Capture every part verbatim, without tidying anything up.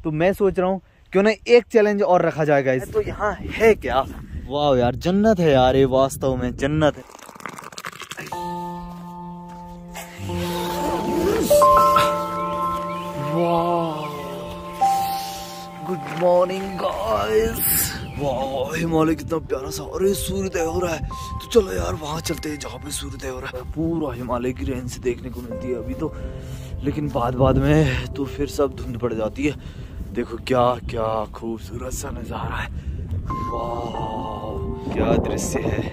तो मैं सोच रहा हूँ क्यों ना एक चैलेंज और रखा जाएगा इस तो यहाँ है क्या। वाह यार जन्नत है यार, ये वास्तव में जन्नत है। वाह गुड मॉर्निंग गाइस। वाह हिमालय कितना प्यारा सा, अरे सूर्योदय हो रहा है। तो चलो यार वहां चलते हैं जहाँ पे सूर्योदय हो रहा है। पूरा हिमालय की रेंज से देखने को मिलती है अभी तो, लेकिन बाद बाद में तो फिर सब धुंध पड़ जाती है। देखो क्या क्या खूबसूरत सा नजारा है। वाह क्या दृश्य है।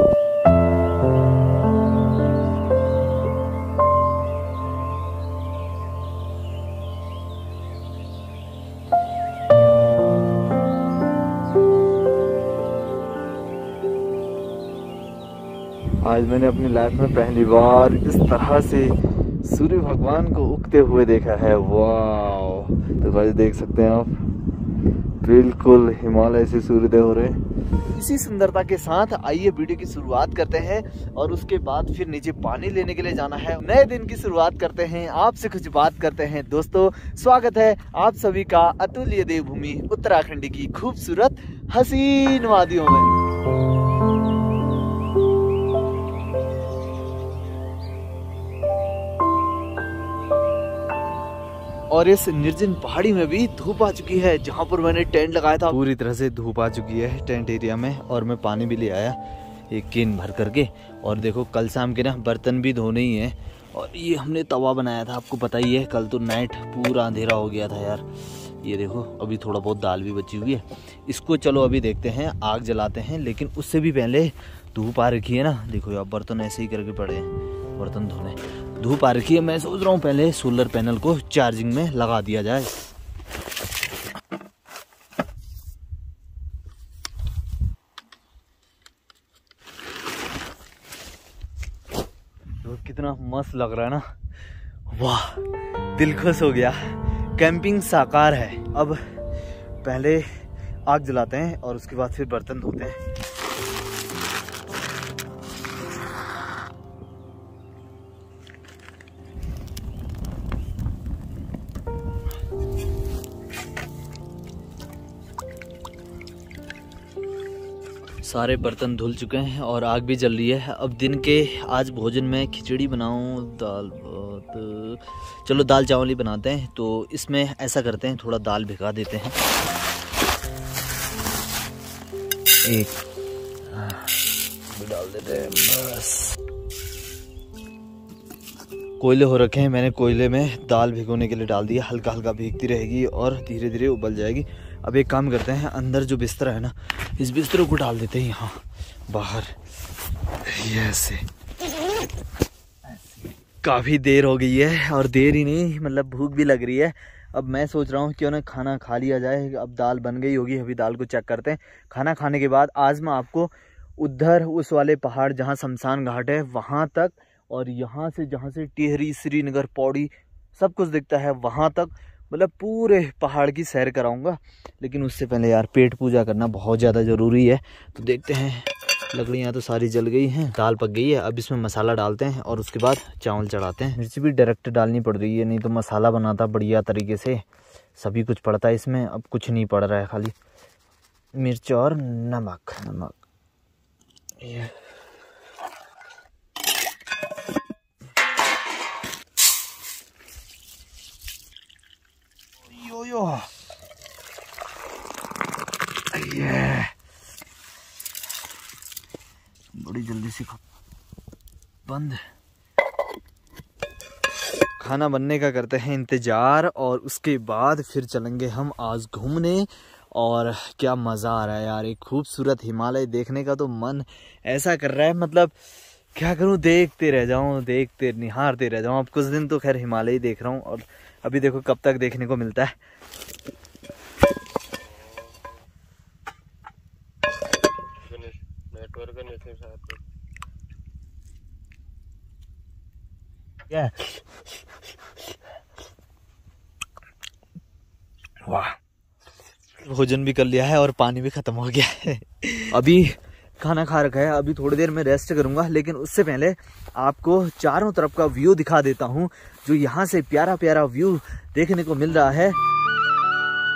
आज मैंने अपनी लाइफ में पहली बार इस तरह से सूर्य भगवान को उगते हुए देखा है। वाह तो गाइस देख सकते हैं आप, बिल्कुल हिमालय से सूर्योदय हो रहे हैं। इसी सुंदरता के साथ आइए वीडियो की शुरुआत करते हैं और उसके बाद फिर नीचे पानी लेने के लिए जाना है। नए दिन की शुरुआत करते हैं, आपसे कुछ बात करते हैं। दोस्तों स्वागत है आप सभी का अतुल्य देवभूमि उत्तराखंड की खूबसूरत हसीन वादियों में। और इस निर्जन पहाड़ी में भी धूप आ चुकी है। जहाँ पर मैंने टेंट लगाया था पूरी तरह से धूप आ चुकी है टेंट एरिया में। और मैं पानी भी ले आया एक केन भर करके। और देखो कल शाम के ना बर्तन भी धोने ही हैं। और ये हमने तवा बनाया था, आपको पता ही है। कल तो नाइट पूरा अंधेरा हो गया था यार। ये देखो अभी थोड़ा बहुत दाल भी बची हुई है। इसको चलो अभी देखते हैं, आग जलाते हैं। लेकिन उससे भी पहले धूप आ रखी है ना, देखो यार बर्तन ऐसे ही करके पड़े हैं बर्तन धोने। धूप आ रखी है, मैं सोच रहा हूँ पहले सोलर पैनल को चार्जिंग में लगा दिया जाए। तो कितना मस्त लग रहा है ना। वाह दिल खुश हो गया, कैंपिंग साकार है। अब पहले आग जलाते हैं और उसके बाद फिर बर्तन धोते हैं। सारे बर्तन धुल चुके हैं और आग भी जल रही है। अब दिन के आज भोजन में खिचड़ी बनाऊं, दाल तो चलो दाल चावल ही बनाते हैं। तो इसमें ऐसा करते हैं, थोड़ा दाल भिगा देते हैं। एक डाल देते हैं बस। कोयले हो रखे हैं, मैंने कोयले में दाल भिगोने के लिए डाल दिया। हल्का हल्का भीगती रहेगी और धीरे धीरे उबल जाएगी। अब एक काम करते हैं, अंदर जो बिस्तर है ना, इस बिस्तर को डाल देते हैं यहाँ बाहर। ये ऐसे काफ़ी देर हो गई है, और देर ही नहीं मतलब भूख भी लग रही है। अब मैं सोच रहा हूँ क्यों ना खाना खा लिया जाए। अब दाल बन गई होगी, अभी दाल को चेक करते हैं। खाना खाने के बाद आज मैं आपको उधर उस वाले पहाड़ जहाँ शमशान घाट है वहाँ तक, और यहाँ से जहाँ से टिहरी श्रीनगर पौड़ी सब कुछ दिखता है वहाँ तक, मतलब पूरे पहाड़ की सैर कराऊंगा। लेकिन उससे पहले यार पेट पूजा करना बहुत ज़्यादा ज़रूरी है। तो देखते हैं, लकड़ियाँ तो सारी जल गई हैं, दाल पक गई है। अब इसमें मसाला डालते हैं और उसके बाद चावल चढ़ाते हैं। मिर्ची भी डायरेक्ट डालनी पड़ रही है, नहीं तो मसाला बनाता बढ़िया तरीके से। सभी कुछ पड़ता है इसमें, अब कुछ नहीं पड़ रहा है, खाली मिर्च और नमक। नमक ये यो यो ये बड़ी जल्दी से बंद। खाना बनने का करते हैं इंतजार, और उसके बाद फिर चलेंगे हम आज घूमने। और क्या मज़ा आ रहा है यार, एक खूबसूरत हिमालय देखने का तो मन ऐसा कर रहा है, मतलब क्या करूं, देखते रह जाऊं, देखते निहारते रह जाऊं। अब कुछ दिन तो खैर हिमालय ही देख रहा हूं, और अभी देखो कब तक देखने को मिलता है। क्या वाह, भोजन भी कर लिया है और पानी भी खत्म हो गया है। अभी खाना खा रखा है, अभी थोड़ी देर में रेस्ट करूंगा। लेकिन उससे पहले आपको चारों तरफ का व्यू दिखा देता हूं, जो यहाँ से प्यारा प्यारा व्यू देखने को मिल रहा है।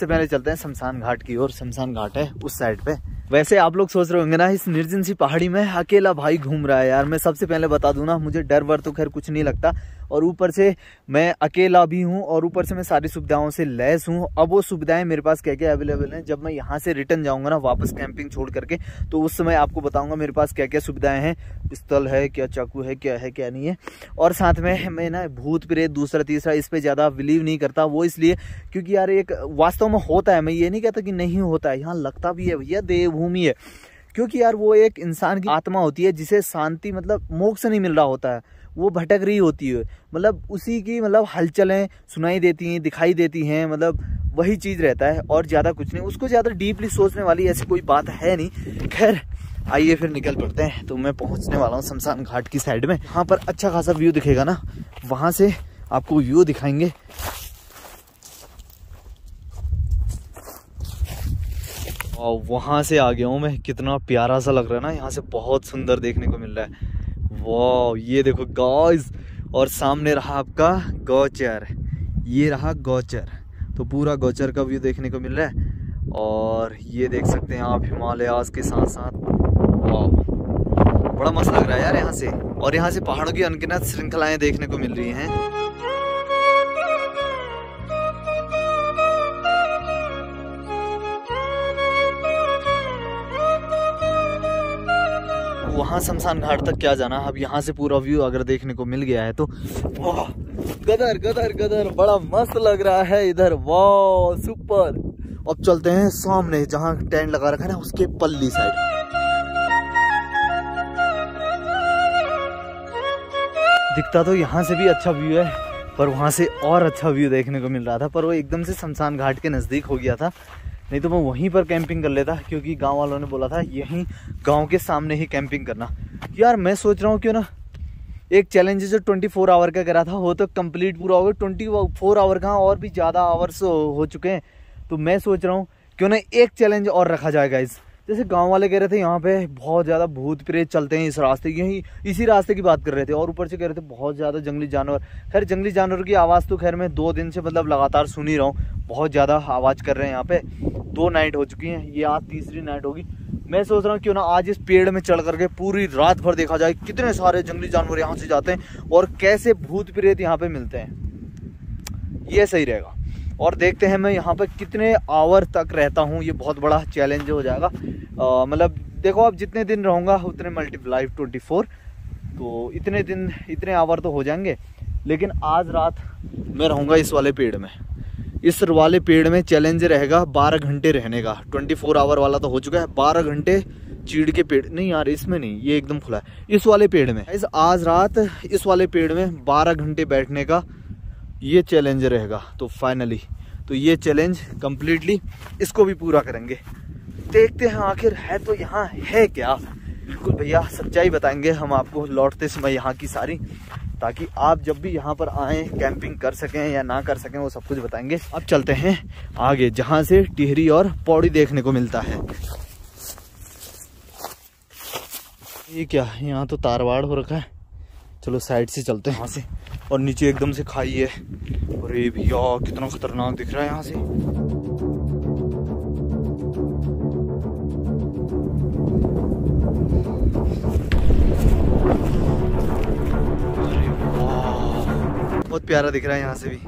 सबसे पहले चलते हैं शमशान घाट की ओर। शमशान घाट है उस साइड पे। वैसे आप लोग सोच रहे होंगे ना, इस निर्जन सी पहाड़ी में अकेला भाई घूम रहा है। यार मैं सबसे पहले बता दूं ना, मुझे डर वर तो खैर कुछ नहीं लगता, और ऊपर से मैं अकेला भी हूं, और ऊपर से मैं सारी सुविधाओं से लैस हूं। अब वो सुविधाएं मेरे पास क्या क्या अवेलेबल हैं, जब मैं यहाँ से रिटर्न जाऊंगा ना वापस कैंपिंग छोड़ करके, तो उस समय आपको बताऊंगा मेरे पास क्या क्या सुविधाएं हैं। पिस्तौल है, क्या चाकू है, क्या है क्या नहीं है। और साथ में मैं ना भूत प्रेत दूसरा तीसरा इस पे ज्यादा बिलीव नहीं करता। वो इसलिए क्योंकि यार एक वास्तव में होता है, मैं ये नहीं कहता कि नहीं होता है, यहाँ लगता भी है भैया, देवभूमि है। क्योंकि यार वो एक इंसान की आत्मा होती है जिसे शांति मतलब मोक्ष नहीं मिल रहा होता है, वो भटक रही होती है, मतलब उसी की मतलब हलचलें सुनाई देती हैं, दिखाई देती हैं, मतलब वही चीज रहता है और ज्यादा कुछ नहीं। उसको ज्यादा डीपली सोचने वाली ऐसी कोई बात है नहीं। खैर आइए फिर निकल पड़ते हैं। तो मैं पहुंचने वाला हूँ शमशान घाट की साइड में। यहाँ पर अच्छा खासा व्यू दिखेगा ना, वहां से आपको व्यू दिखाएंगे। और वहां से आ गया हूँ मैं, कितना प्यारा सा लग रहा है ना, यहाँ से बहुत सुंदर देखने को मिल रहा है। वाह ये देखो गाइस, और सामने रहा आपका गौचर, ये रहा गौचर। तो पूरा गौचर का व्यू देखने को मिल रहा है, और ये देख सकते हैं आप हिमालयास के साथ साथ। वाह बड़ा मस्त लग रहा है यार यहाँ से, और यहाँ से पहाड़ों की अनगिनत श्रृंखलाएं देखने को मिल रही हैं। वहां शमशान घाट तक क्या जाना, अब यहाँ से पूरा व्यू अगर देखने को मिल गया है तो वाह गदर गदर गदर, बड़ा मस्त लग रहा है इधर। वाह सुपर। अब चलते हैं सामने जहाँ टेंट लगा रखा है ना, उसके पल्ली साइड। दिखता तो यहाँ से भी अच्छा व्यू है, पर वहां से और अच्छा व्यू देखने को मिल रहा था, पर वो एकदम से शमशान घाट के नजदीक हो गया था, नहीं तो मैं वहीं पर कैंपिंग कर लेता, क्योंकि गांव वालों ने बोला था यहीं गांव के सामने ही कैंपिंग करना। यार मैं सोच रहा हूँ क्यों ना एक चैलेंज जो चौबीस आवर का करा था वो तो कंप्लीट पूरा हो गया। चौबीस आवर का और भी ज़्यादा आवर्स हो चुके हैं, तो मैं सोच रहा हूँ क्यों ना एक चैलेंज और रखा जाएगा इस। जैसे गांव वाले कह रहे थे यहाँ पे बहुत ज़्यादा भूत प्रेत चलते हैं इस रास्ते, यही इसी रास्ते की बात कर रहे थे, और ऊपर से कह रहे थे बहुत ज़्यादा जंगली जानवर। खैर जंगली जानवर की आवाज़ तो खैर मैं दो दिन से मतलब लगातार सुन ही रहा हूँ, बहुत ज़्यादा आवाज़ कर रहे हैं यहाँ पे। दो नाइट हो चुकी हैं, ये आज तीसरी नाइट होगी। मैं सोच रहा हूँ क्यों ना आज इस पेड़ में चढ़ करके पूरी रात भर देखा जाए कितने सारे जंगली जानवर यहाँ से जाते हैं और कैसे भूत प्रेत यहाँ पे मिलते हैं। ये सही रहेगा, और देखते हैं मैं यहाँ पे कितने आवर तक रहता हूँ। ये बहुत बड़ा चैलेंज हो जाएगा, मतलब देखो अब जितने दिन रहूँगा उतने मल्टीप्लाई ट्वेंटी फोर, तो इतने दिन इतने आवर तो हो जाएंगे। लेकिन आज रात मैं रहूँगा इस वाले पेड़ में, इस वाले पेड़ में चैलेंज रहेगा बारह घंटे रहने का। चौबीस आवर वाला तो हो चुका है, बारह घंटे चीड़ के पेड़ नहीं यार, इसमें नहीं, ये एकदम खुला है, इस वाले पेड़ में। इस आज रात इस वाले पेड़ में बारह घंटे बैठने का ये चैलेंज रहेगा। तो फाइनली तो ये चैलेंज कंप्लीटली इसको भी पूरा करेंगे। देखते हैं आखिर है तो यहाँ है क्या। बिल्कुल भैया सच्चाई बताएंगे हम आपको लौटते समय यहाँ की सारी, ताकि आप जब भी यहाँ पर आएँ कैंपिंग कर सकें या ना कर सकें वो सब कुछ बताएंगे। अब चलते हैं आगे जहाँ से टिहरी और पौड़ी देखने को मिलता है। ये क्या, यहाँ तो तारवाड़ हो रखा है, चलो साइड से चलते हैं यहाँ से। और नीचे एकदम से खाई है, अरे भैया कितना खतरनाक दिख रहा है यहाँ से। अरे वाह बहुत प्यारा दिख रहा है यहाँ से भी।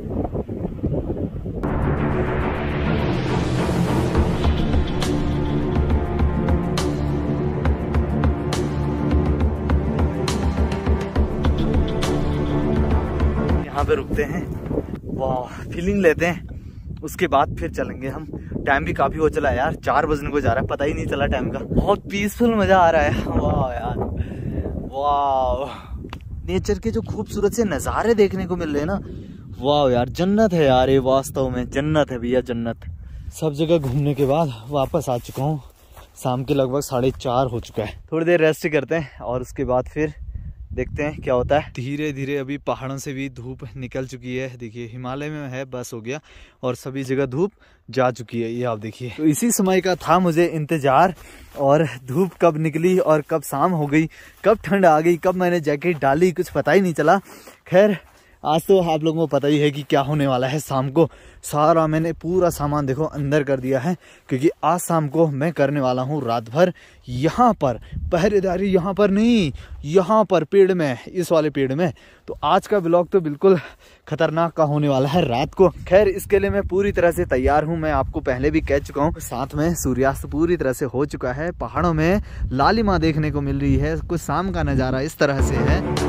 यहाँ पे रुकते हैं, वाह फीलिंग लेते हैं, उसके बाद फिर चलेंगे हम। टाइम भी काफी हो चला है यार, चार बजने को जा रहा है, पता ही नहीं चला टाइम का। बहुत पीसफुल मजा आ रहा है। वाह यार वाह, नेचर के जो खूबसूरत से नज़ारे देखने को मिल रहे हैं ना, वाह यार जन्नत है यार, ये वास्तव में जन्नत है भैया जन्नत। सब जगह घूमने के बाद वापस आ चुका हूँ, शाम के लगभग साढ़े चार हो चुका है। थोड़ी देर रेस्ट करते हैं और उसके बाद फिर देखते हैं क्या होता है। धीरे धीरे अभी पहाड़ों से भी धूप निकल चुकी है, देखिए हिमालय में है बस हो गया, और सभी जगह धूप जा चुकी है, ये आप देखिए। तो इसी समय का था मुझे इंतजार, और धूप कब निकली और कब शाम हो गई, कब ठंड आ गई, कब मैंने जैकेट डाली, कुछ पता ही नहीं चला। खैर आज तो आप लोगों को पता ही है कि क्या होने वाला है शाम को। सारा मैंने पूरा सामान देखो अंदर कर दिया है, क्योंकि आज शाम को मैं करने वाला हूँ रात भर यहाँ पर पहरेदारी। यहाँ पर नहीं, यहाँ पर पेड़ में, इस वाले पेड़ में। तो आज का ब्लॉग तो बिल्कुल खतरनाक का होने वाला है रात को। खैर इसके लिए मैं पूरी तरह से तैयार हूँ। मैं आपको पहले भी कह चुका हूँ। साथ में सूर्यास्त पूरी तरह से हो चुका है, पहाड़ों में लालिमा देखने को मिल रही है। कुछ शाम का नज़ारा इस तरह से है।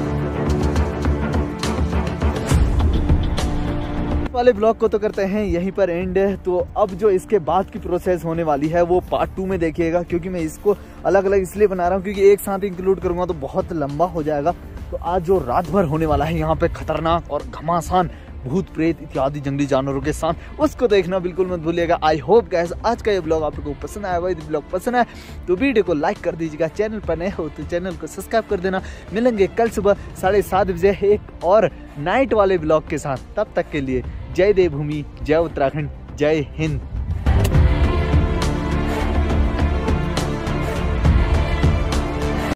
वाले ब्लॉग को तो करते हैं यहीं पर एंड। तो अब जो इसके बाद की प्रोसेस होने वाली है वो पार्ट टू में देखिएगा, क्योंकि मैं इसको अलग अलग इसलिए बना रहा हूँ क्योंकि एक साथ इंक्लूड करूंगा तो बहुत लंबा हो जाएगा। तो आज जो रात भर होने वाला है यहाँ पे खतरनाक और घमासान भूत प्रेत इत्यादि जंगली जानवरों के साथ, उसको देखना बिल्कुल मत भूलिएगा। आई होप गाइस आज का ये ब्लॉग आप लोगों को पसंद आया होगा। यदि ब्लॉग पसंद आया तो वीडियो को लाइक कर दीजिएगा। चैनल पर नए हो तो चैनल को सब्सक्राइब कर देना। मिलेंगे कल सुबह साढ़े सात बजे एक और नाइट वाले ब्लॉग के साथ। तब तक के लिए जय देवभूमि, जय उत्तराखंड, जय हिंद।